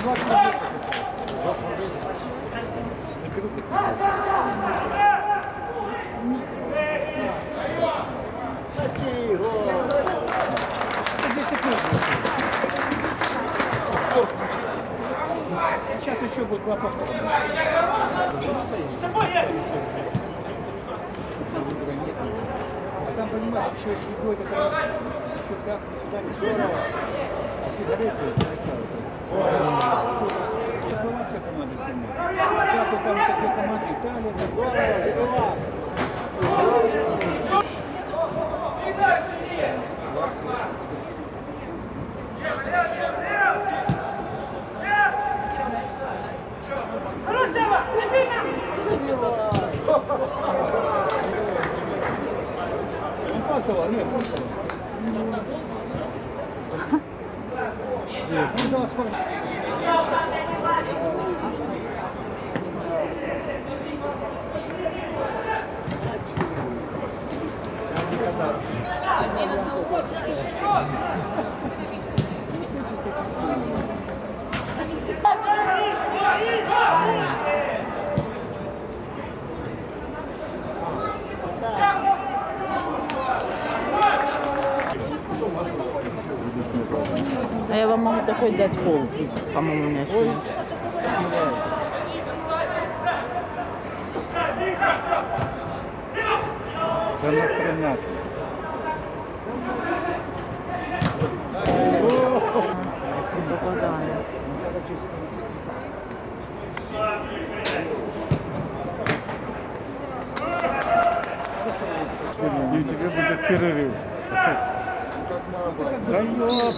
Сейчас еще будет два повтора. А там, понимаешь, еще если будет это еще так, сюда не здорово, а сигареты словацкая команда сильная. А так вот там такие команды Италия, А я вам могу такой дать пол, по-моему, мяч. Да нахрена. Попадание. И у тебя будет перерыв. Да ёп!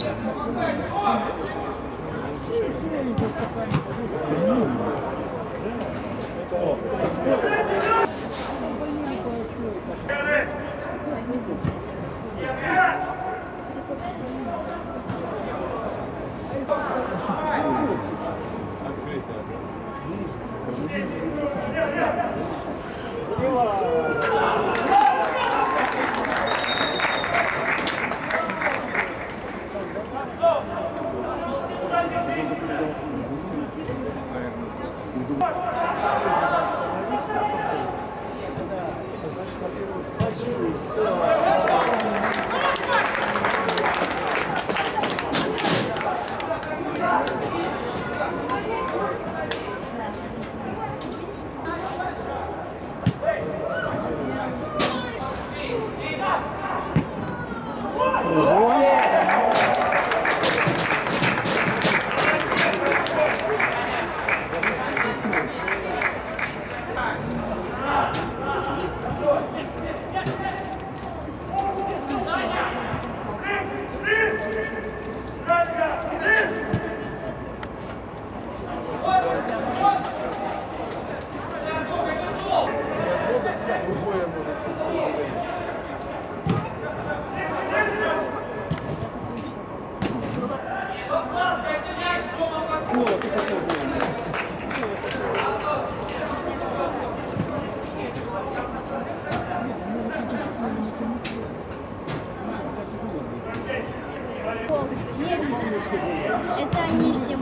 Это они всем.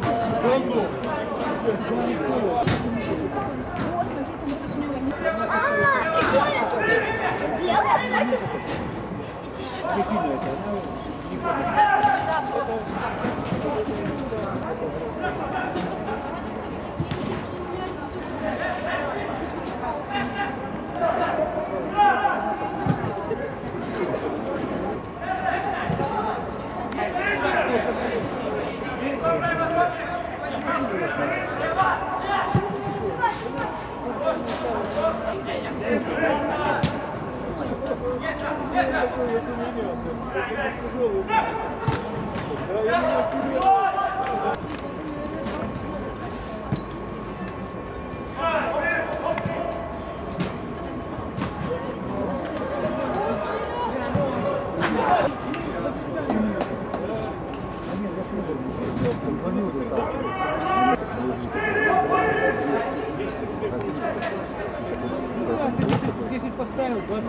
Поставил 20.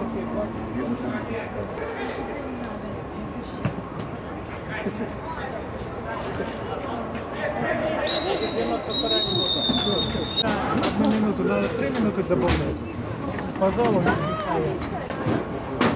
Одну минуту, надо 3 минуты добавлять. Пожалуйста.